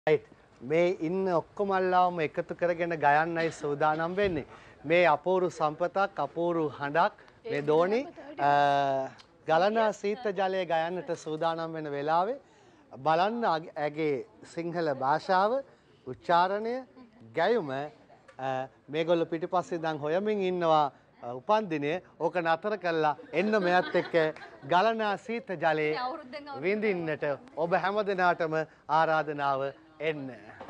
right. මේ ඉන්න ඔක්කොම අල්ලාවම එකතු කරගෙන ගයන්නයි සූදානම් වෙන්නේ. මේ අපූර්ව සම්පතක් අපූර්ව හඬක් මේ දෝණි ගලන සීත ජලය ගයන්නට සූදානම් වෙන වෙලාවේ බලන්න ඇගේ සිංහල භාෂාව උච්චාරණය ගැයුම මේගොල්ලෝ පිටිපස්සේ දැන් හොයමින් ඉන්නවා උපන්දිනය ඕක නතර කළා එන්න මෙයත් එක්ක ගලන සීත ජලයේ විඳින්නට ඔබ හැමදෙනාටම ආරාධනාව එන්න.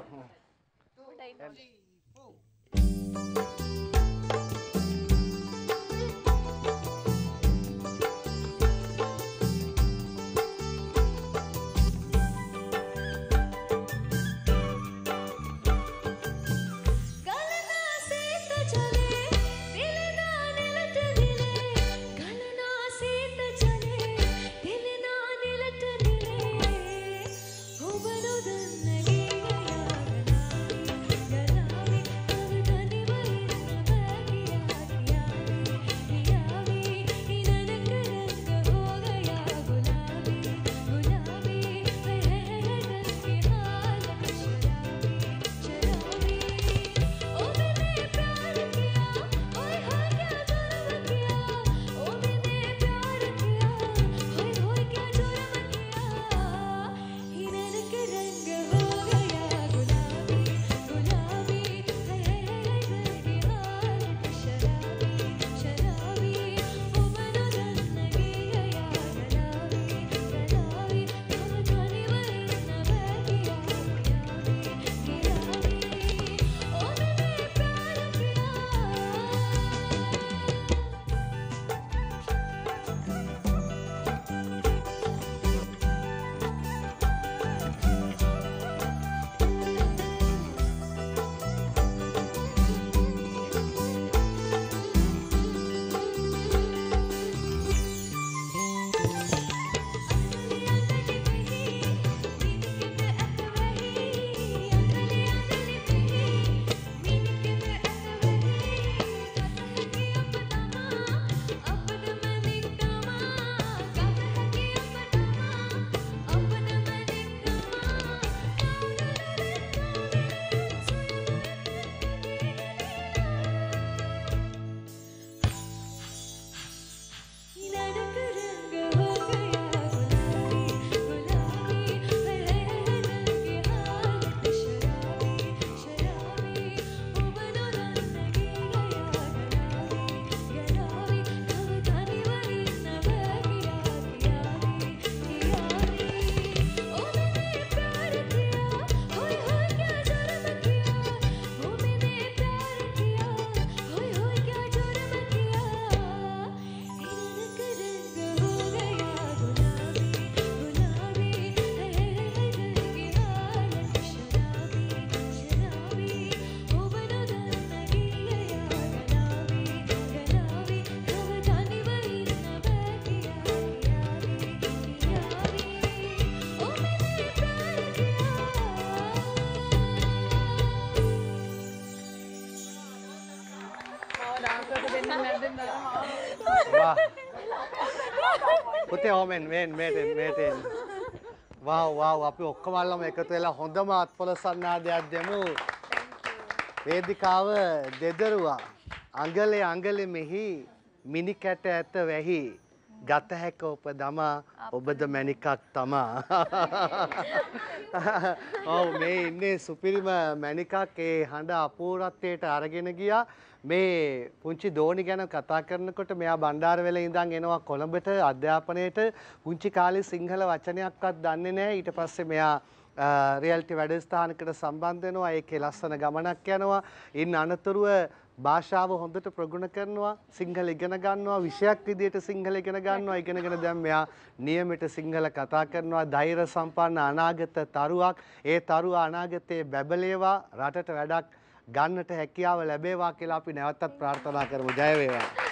පුතේ ඕමෙන් මේටෙන් wow අපි ඔක්කොම අල්ලම එකතු වෙලා හොඳම අත්පොළ සන්නාදයක් දෙමු. වේදිකාව දෙදරුවා අඟලේ මෙහි මිනි කැට ඇත වැහි ගත හැක ඔබ දමා ඔබද මැණිකක් තමා. ඔව් මේ ඉන්නේ සුපිරිම මැණිකක් ඒ හඬ අපූර්වත්වයට අරගෙන ගියා. මේ පුංචි දෝණි ගැන කතා කරනකොට මෙයා බණ්ඩාරවැලේ ඉඳන් එනවා කොළඹට අධ්‍යාපනයේට පුංචි කාලේ සිංහල වචනයක්වත් දන්නේ නැහැ. ඊට පස්සේ මෙයා රියැලිටි වැඩසටහනකට සම්බන්ධ වෙනවා. ඒකේ ලස්සන ගමනක් යනවා. ඉන් අනතුරුව භාෂාව හොඳට ප්‍රගුණ කරනවා. සිංහල ඉගෙන ගන්නවා. විෂයක් විදියට සිංහල ඉගෙන ගන්නවා. ඉගෙනගෙන දැන් මෙයා නියමිත සිංහල කතා කරනවා. ධෛර්ය සම්පන්න අනාගත තරුවක්. ඒ තරුව අනාගතයේ බැබලේවා රටට වැඩක් ගන්නට හැකියාව ලැබේවා කියලා අපි නැවතත් ප්‍රාර්ථනා කරමු. ජය වේවා.